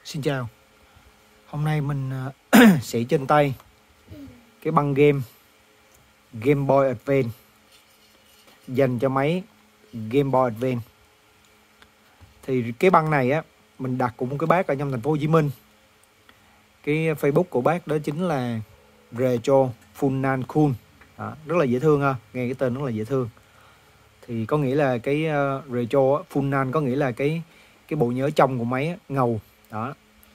Xin chào. Hôm nay mình sẽ trên tay cái băng game Game Boy Advance dành cho máy Game Boy Advance. Thì cái băng này á mình đặt của một cái bác ở trong thành phố Hồ Chí Minh. Cái Facebook của bác đó chính là Retro Funan Cool. Rất là dễ thương ha, nghe cái tên rất là dễ thương. Thì có nghĩa là cái Retro Funan có nghĩa là cái bộ nhớ trong của máy á, ngầu đó.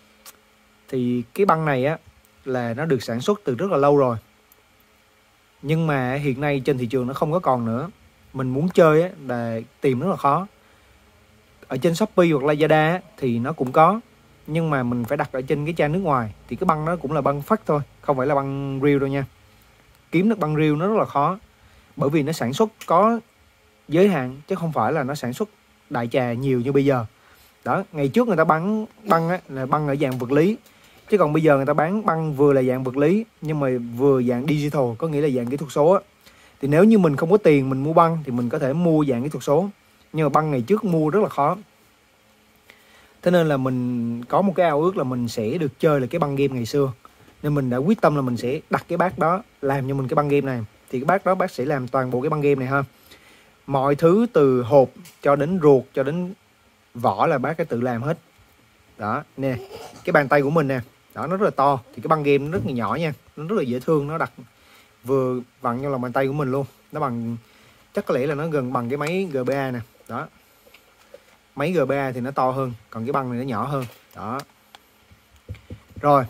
Thì cái băng này á là nó được sản xuất từ rất là lâu rồi, nhưng mà hiện nay trên thị trường nó không có còn nữa. Mình muốn chơi á là tìm rất là khó. Ở trên Shopee hoặc Lazada á, thì nó cũng có, nhưng mà mình phải đặt ở trên cái trang nước ngoài. Thì cái băng nó cũng là băng phắc thôi, không phải là băng real đâu nha. Kiếm được băng real nó rất là khó, bởi vì nó sản xuất có giới hạn, chứ không phải là nó sản xuất đại trà nhiều như bây giờ. Đó, ngày trước người ta bán băng á, là băng ở dạng vật lý, chứ còn bây giờ người ta bán băng vừa là dạng vật lý nhưng mà vừa dạng digital, có nghĩa là dạng kỹ thuật số á. Thì nếu như mình không có tiền mình mua băng thì mình có thể mua dạng kỹ thuật số, nhưng mà băng ngày trước mua rất là khó. Thế nên là mình có một cái ao ước là mình sẽ được chơi là cái băng game ngày xưa, nên mình đã quyết tâm là mình sẽ đặt cái bác đó làm cho mình cái băng game này. Thì cái bác đó bác sẽ làm toàn bộ cái băng game này ha, mọi thứ từ hộp cho đến ruột cho đến vỏ là bác cái tự làm hết. Đó nè, cái bàn tay của mình nè, đó nó rất là to. Thì cái băng game nó rất là nhỏ nha, nó rất là dễ thương, nó đặt vừa vặn trong lòng bàn tay của mình luôn. Nó bằng, chắc có lẽ là nó gần bằng cái máy GBA nè. Đó, máy GBA thì nó to hơn, còn cái băng này nó nhỏ hơn. Đó rồi,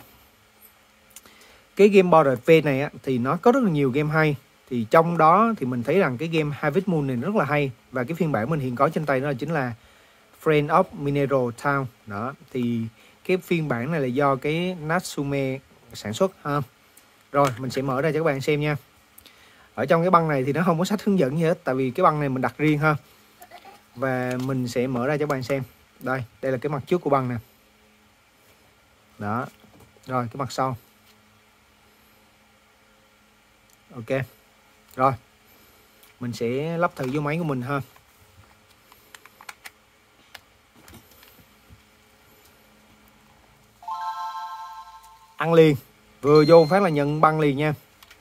cái Game Boy Advance này á, thì nó có rất là nhiều game hay. Thì trong đó thì mình thấy rằng cái game Harvest Moon này rất là hay. Và cái phiên bản mình hiện có trên tay đó chính là Friend of Mineral Town. Đó, thì cái phiên bản này là do cái Natsume sản xuất ha. Rồi mình sẽ mở ra cho các bạn xem nha. Ở trong cái băng này thì nó không có sách hướng dẫn gì hết, tại vì cái băng này mình đặt riêng ha. Và mình sẽ mở ra cho các bạn xem. Đây là cái mặt trước của băng nè. Đó, rồi cái mặt sau. Ok, rồi mình sẽ lắp thử vô máy của mình ha. Ăn liền, vừa vô phát là nhận băng liền nha.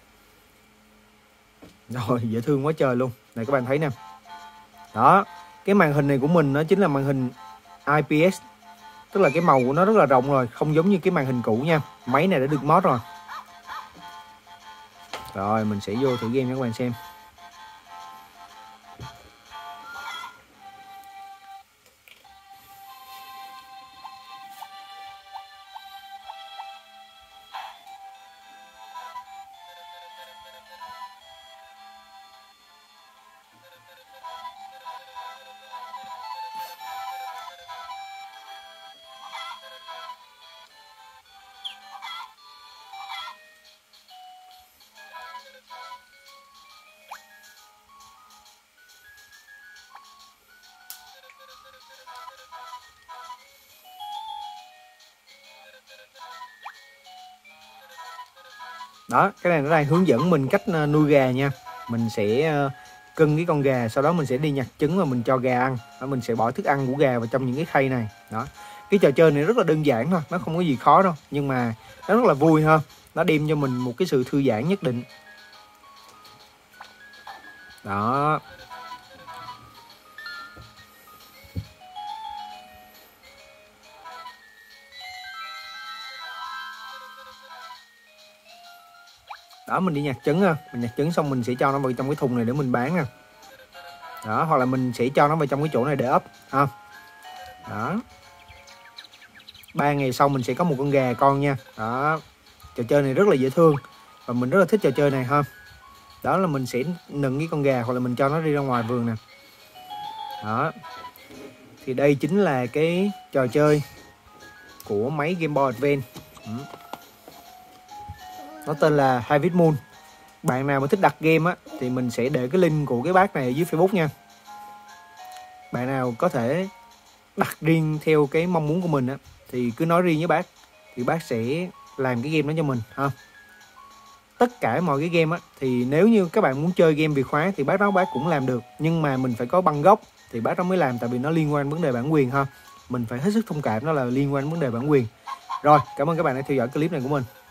Rồi, dễ thương quá trời luôn. Này các bạn thấy nè. Đó, cái màn hình này của mình nó chính là màn hình IPS, tức là cái màu của nó rất là rộng rồi, không giống như cái màn hình cũ nha. Máy này đã được mod rồi. Rồi mình sẽ vô thử game cho các bạn xem. Đó, cái này nó đang hướng dẫn mình cách nuôi gà nha. Mình sẽ cưng cái con gà, sau đó mình sẽ đi nhặt trứng và mình cho gà ăn. Đó, mình sẽ bỏ thức ăn của gà vào trong những cái khay này. Đó, cái trò chơi này rất là đơn giản thôi, nó không có gì khó đâu, nhưng mà nó rất là vui ha. Nó đem cho mình một cái sự thư giãn nhất định. Đó, đó mình đi nhặt trứng ha. Mình nhặt trứng xong mình sẽ cho nó vào trong cái thùng này để mình bán nè. Đó, hoặc là mình sẽ cho nó vào trong cái chỗ này để ấp ha. Đó, 3 ngày sau mình sẽ có một con gà con nha. Đó, trò chơi này rất là dễ thương và mình rất là thích trò chơi này ha. Đó là mình sẽ nựng cái con gà hoặc là mình cho nó đi ra ngoài vườn nè. Đó, thì đây chính là cái trò chơi của máy Game Boy Advance. Nó tên là Harvest Moon. Bạn nào mà thích đặt game á thì mình sẽ để cái link của cái bác này ở dưới Facebook nha. Bạn nào có thể đặt riêng theo cái mong muốn của mình á thì cứ nói riêng với bác, thì bác sẽ làm cái game đó cho mình ha. Tất cả mọi cái game á thì nếu như các bạn muốn chơi game Việt khóa thì bác cũng làm được, nhưng mà mình phải có băng gốc thì bác đó mới làm, tại vì nó liên quan vấn đề bản quyền ha. mình phải hết sức thông cảm, đó là liên quan đến vấn đề bản quyền. Rồi, cảm ơn các bạn đã theo dõi clip này của mình.